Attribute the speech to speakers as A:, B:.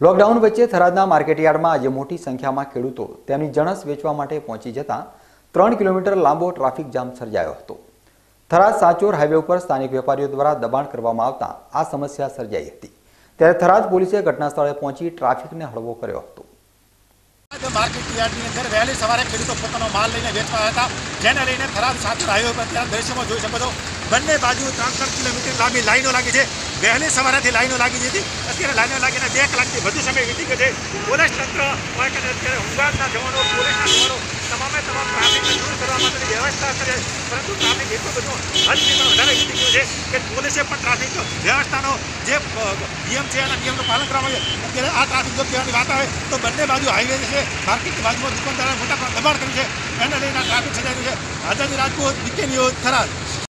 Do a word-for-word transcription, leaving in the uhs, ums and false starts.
A: Lockdown વચ્ચે થરાદના માર્કેટયાર્ડમાં આજે મોટી સંખ્યામાં ખેડૂતો તેની જણસ વેચવા માટે પહોંચી જતા ત્રણ કિલોમીટર લાંબો ટ્રાફિક જામ સર્જાયો હતો। થરાદ સાચોર હાઈવે ઉપર સ્થાનિક વેપારીઓ દ્વારા દબાણ કરવામાં આવતા આ સમસ્યા સર્જાઈ હતી। ત્યારે થરાદ પોલીસે ઘટના સ્થળે પહોંચી ટ્રાફિકને હળવો કર્યો હતો।
B: માર્કેટયાર્ડની અંદર વહેલી સવારે ખેડૂતો પોતાનો માલ લઈને વેચવા આવ્યા હતા, જેને લઈને થરાદ સાચોર હાઈવે પર ત્યાં દ્રશ્યમાં જોઈ શકો છો બંને બાજુ ત્રણ ત્રણ કિલોમીટર લાંબી લાઈનો લાગી છે। વહેલી સવારેથી લાઈનો લાગી હતી, અત્યારે લાઈનો લાગીને બે કલાકથી વધુ સમય વીતી ગયો છે। પોલીસ તંત્ર અત્યારે હોમગાર્ડના જવાનો, પોલીસના જવાનો તમામે તમામ ટ્રાફિકને દૂર કરવા માટેની વ્યવસ્થા કરે, પરંતુ ટ્રાફિક એટલું બધું હદથી પણ વધારે વીતી ગયું છે કે પોલીસે પણ ટ્રાફિક વ્યવસ્થાનો જે નિયમ છે એના નિયમનું પાલન કરવામાં આવે। અત્યારે આ ટ્રાફિક જો કહેવાની વાત આવે તો બંને બાજુ હાઈવે છે, માર્કેટની બાજુમાં દુકાનદારોએ મોટા દબાણ કર્યું છે, એને લઈને ટ્રાફિક સર્જાયું છે। આઝાદી રાજપૂત, બીકે ન્યૂઝ, થરાદ।